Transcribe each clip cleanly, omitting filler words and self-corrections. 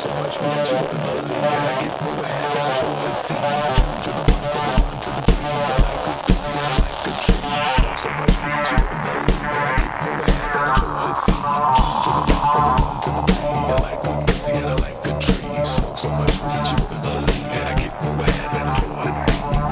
so much reach, you wouldn't believe that I get more ass than a toilet seat. To the one, from the one to the three, I like good pussy, I like good trees. Smoke so much reach, you wouldn't believe that I get more ass than a toilet seat. To the one, from the one to the three, I like good pussy, and I like good trees. Smoke so much reach, you wouldn't believe that I get more ass than a toilet seat.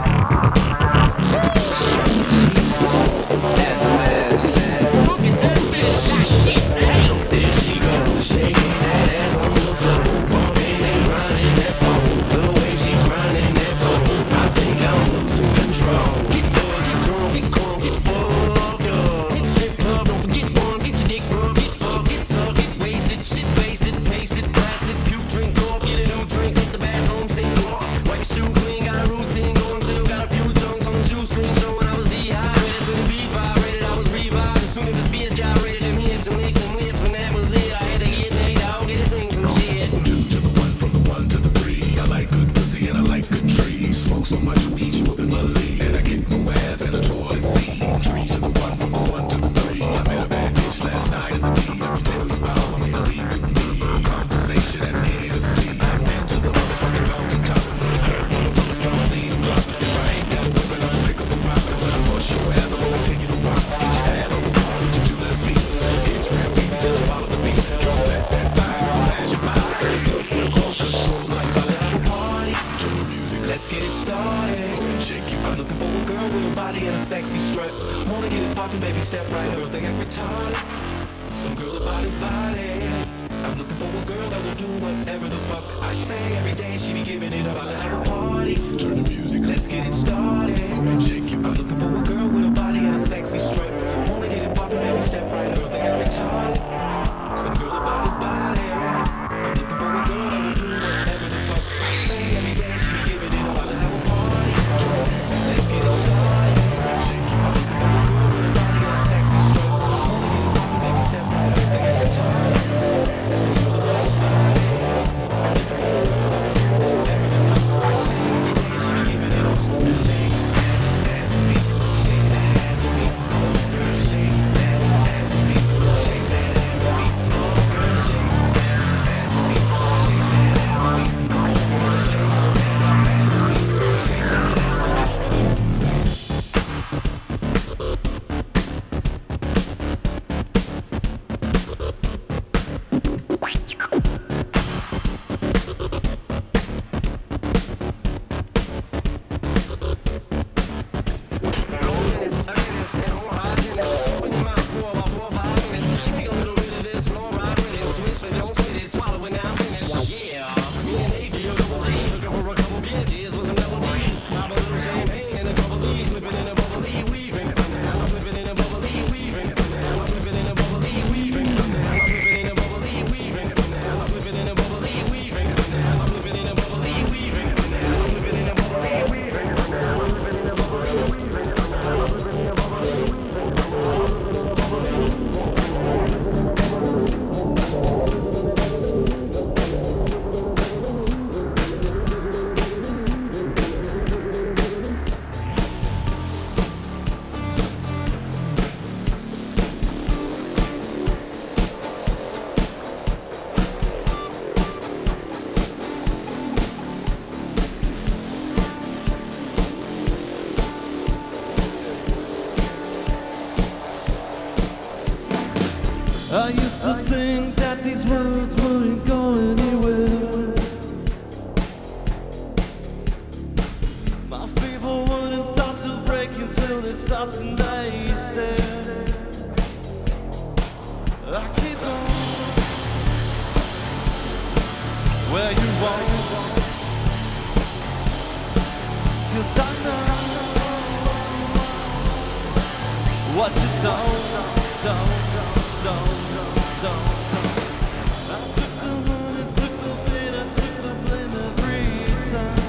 So much weed you wouldn't believe, and I get more ass than a toilet seat. 3 to the 1, from the 1 to the 3. I met a bad bitch last night in the D. I'll tell you how I'm gonna leave with me. Conversation and Hennessy. I've been to the motherfucking mountaintop. Heard motherfuckers don't see them drop. If I ain't got a weapon, I'll pick up a rock. When I push your ass, I'm gonna continue to rock. Get your ass on the wall with your 2 left feet. It's real easy, just follow the beat. Don't let that fire pass you by. Look real close, just strobe lights. I'll have a party. Turn the music, let's get it started. I'm looking for a girl with a body and a sexy strut. Wanna get it poppin', baby, step right. Some girls, they act retarded. Some girls are body. I'm looking for a girl that will do whatever the fuck I say. Every day she be giving it up. I'll have a party. Turn the music, let's get it started. I'm looking for a girl with a body and a sexy strut. Wanna get it poppin', baby, step right. Some girls, they act retarded. Some girls are body. I'm looking for a girl that will do whatever the fuck I say. Every day she be giving it up. I'll have a party. Let's get it started. I'm looking for a girl with a body and a sexy strut. Wanna get it poppin', baby, step right. Some girls, they act retarded. Some girls are body. I'm looking for a girl that will do whatever the fuck I say. Every day she be giving it up. Shake that ass for me. Shake that ass for me. Oh, girl, shake that ass for me. Shake that ass for me. Oh, girl, shake that ass for me. Shake that ass for me. Oh, girl, shake that ass for me. Shake that ass for me. I used to think that these words wouldn't go anywhere. My fever wouldn't start to break until they stopped and they stared. I keep going where you want, 'cause I know what you don't. I took the money, took the pain, I took the blame every time.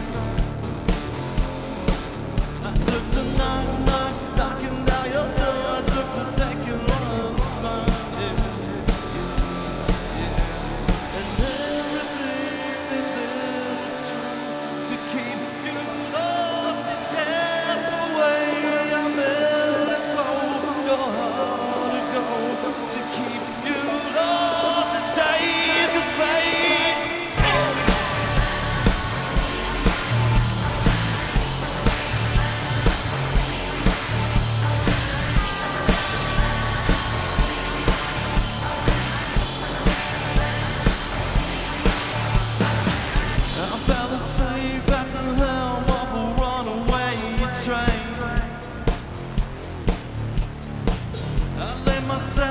I took to knocking down your door. I took to taking one smile, and everything they said was true. To keep you lost and cast away, I made it so your heart to go. To keep you lost. myself.